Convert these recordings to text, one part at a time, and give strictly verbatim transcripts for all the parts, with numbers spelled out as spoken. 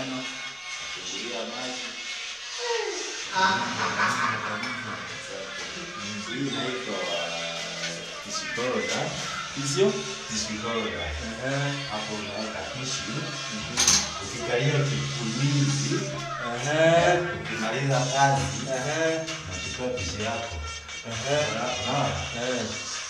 sindano, kufungulia maji. Hii inaitwa tishikoroga. Sio? Tishikoroga. Eh, Hapo unaweka tishu. Ukikalia kipulizi. eh, Ukimaliza kazi. eh, Unachukua tishu yako. eh, eh.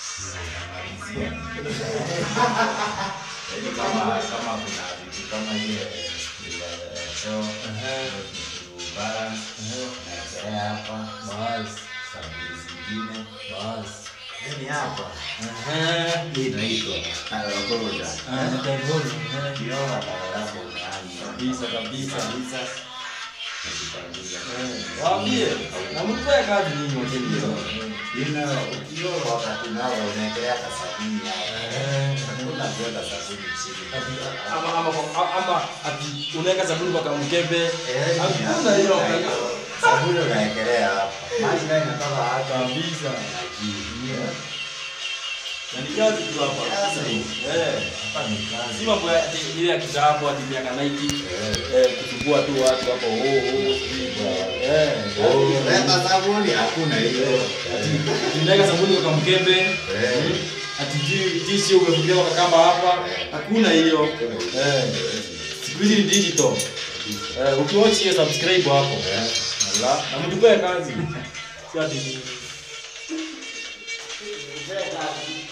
Jadi kama kama kuna vitu kama ile bila show, balance, na hapa Basi, sabuni zingine, basi. yani hapa Eh, hii inaitwa alcohol. ah, nitavuna. Eh, Kiona dawa yako unaanza kabisa kabisa. kabisa. Eh, waambie. Na mtupea kazi nyinyi wajeni. Ina ukiona wakati nao unaendelea sabuni hapa. Eh, Hakuna kuweka sabuni chini. ama ama kwa- ama ati unaweka sabuni kwa kamkebe. Eh, Hakuna hiyo. sabuni unaekelea hapa. Maji nayo inatoka hapa. Kabisa. Najua. Na ni kazi tu hapa. Kazi. Eh. Hapa ni kazi. Si mambo ya ati ile ya kitambo ati miaka tisini. Eh, kuchukua tu watu hapo. Oh, oh. Eh. Oh, leta sabuni hakuna hiyo. Ati unaweka sabuni kwa kamkebe. Eh. Ati ji- tissue umefungia kwa kamba hapa. Hakuna hiyo. Eh. Siku hizi ni digital. Eh, ukiwatch hiyo subscribe hapo. Allah, na mtupee kazi. Si ati